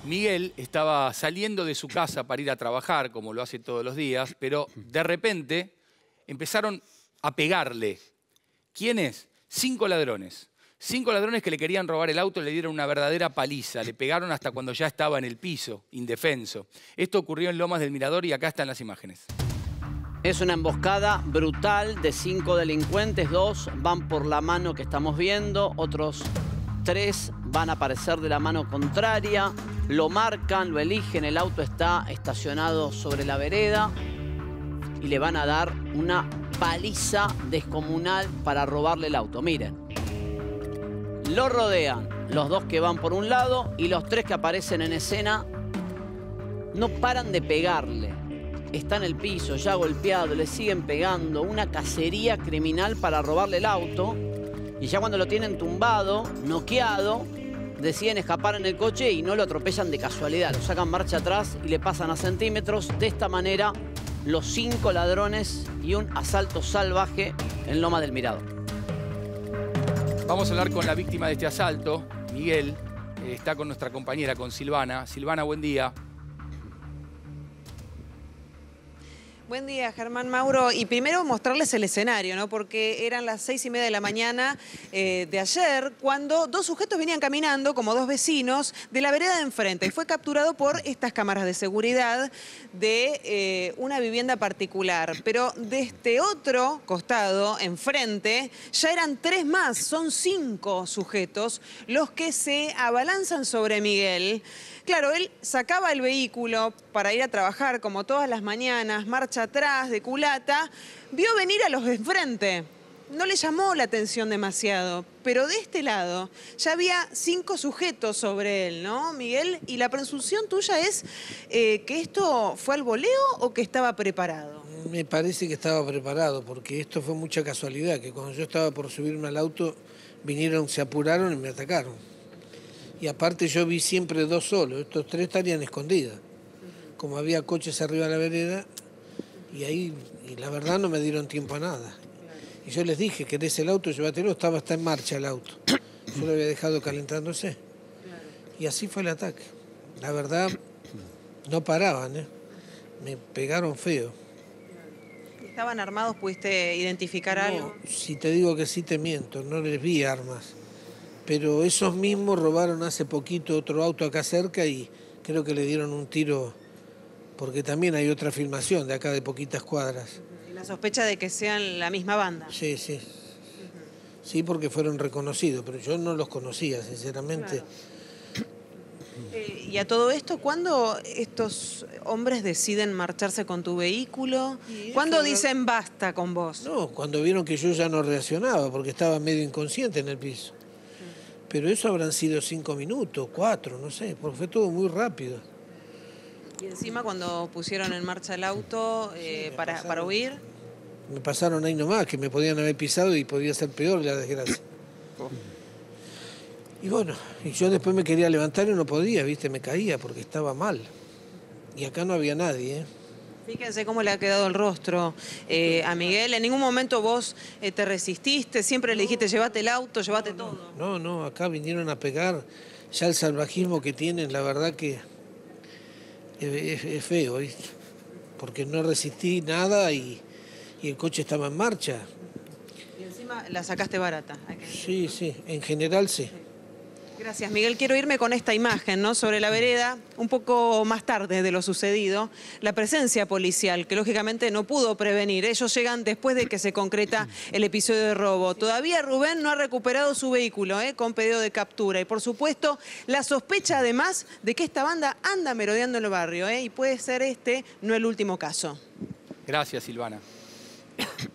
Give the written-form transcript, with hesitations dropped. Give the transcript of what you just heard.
Miguel estaba saliendo de su casa para ir a trabajar, como lo hace todos los días, pero de repente empezaron a pegarle. ¿Quiénes? 5 ladrones. 5 ladrones que le querían robar el auto, le dieron una verdadera paliza. Le pegaron hasta cuando ya estaba en el piso, indefenso. Esto ocurrió en Lomas del Mirador y acá están las imágenes. Es una emboscada brutal de 5 delincuentes. 2 van por la mano que estamos viendo, otros 3 van a aparecer de la mano contraria. Lo marcan, lo eligen, el auto está estacionado sobre la vereda y le van a dar una paliza descomunal para robarle el auto. Miren, lo rodean los 2 que van por un lado y los 3 que aparecen en escena no paran de pegarle. Está en el piso, ya golpeado, le siguen pegando. Una cacería criminal para robarle el auto. Y ya cuando lo tienen tumbado, noqueado, deciden escapar en el coche y no lo atropellan de casualidad. Lo sacan marcha atrás y le pasan a centímetros. De esta manera, los 5 ladrones y un asalto salvaje en Lomas del Mirador. Vamos a hablar con la víctima de este asalto, Miguel. Está con nuestra compañera, con Silvana. Silvana, buen día. Buen día, Germán, Mauro. Y primero mostrarles el escenario, ¿no? Porque eran las 6:30 de la mañana de ayer cuando 2 sujetos venían caminando, como 2 vecinos, de la vereda de enfrente. Y fue capturado por estas cámaras de seguridad de una vivienda particular. Pero de este otro costado, enfrente, ya eran 3 más. Son 5 sujetos los que se abalanzan sobre Miguel. Claro, él sacaba el vehículo para ir a trabajar como todas las mañanas, marcha atrás, de culata, vio venir a los de enfrente. No le llamó la atención demasiado, pero de este lado ya había 5 sujetos sobre él, ¿no, Miguel? Y la presunción tuya es que esto fue al voleo o que estaba preparado. Me parece que estaba preparado, porque esto fue mucha casualidad, que cuando yo estaba por subirme al auto, vinieron, se apuraron y me atacaron. Y aparte yo vi siempre 2 solos, estos 3 estarían escondidos. Como había coches arriba de la vereda, y ahí, y la verdad no me dieron tiempo a nada. Y yo les dije, ¿querés el auto? Llévatelo, estaba hasta en marcha el auto. Yo lo había dejado calentándose. Y así fue el ataque. La verdad, no paraban, ¿eh? Me pegaron feo. ¿Estaban armados? ¿Pudiste identificar algo? Si te digo que sí te miento, no les vi armas. Pero esos mismos robaron hace poquito otro auto acá cerca y creo que le dieron un tiro, porque también hay otra filmación de acá de poquitas cuadras. ¿Y la sospecha de que sean la misma banda? Sí, sí. Sí, porque fueron reconocidos, pero yo no los conocía, sinceramente. Claro. Y a todo esto, ¿cuándo estos hombres deciden marcharse con tu vehículo? ¿Cuándo dicen basta con vos? No, cuando vieron que yo ya no reaccionaba, porque estaba medio inconsciente en el piso. Pero eso habrán sido 5 minutos, 4, no sé, porque fue todo muy rápido. Y encima cuando pusieron en marcha el auto para huir... Me pasaron ahí nomás, que me podían haber pisado y podía ser peor la desgracia. Y bueno, y yo después me quería levantar y no podía, ¿viste? Me caía porque estaba mal. Y acá no había nadie, ¿eh? Fíjense cómo le ha quedado el rostro a Miguel. En ningún momento vos te resististe, siempre le dijiste, llévate el auto, llévate todo. No, acá vinieron a pegar. Ya el salvajismo que tienen, la verdad que es feo, ¿viste? Porque no resistí nada y el coche estaba en marcha. Y encima la sacaste barata. Sí, en general sí. Gracias, Miguel. Quiero irme con esta imagen, ¿no? Sobre la vereda, un poco más tarde de lo sucedido, la presencia policial, que lógicamente no pudo prevenir. Ellos llegan después de que se concreta el episodio de robo. Todavía Rubén no ha recuperado su vehículo, con pedido de captura. Y por supuesto, la sospecha además de que esta banda anda merodeando en el barrio, y puede ser este no el último caso. Gracias, Silvana.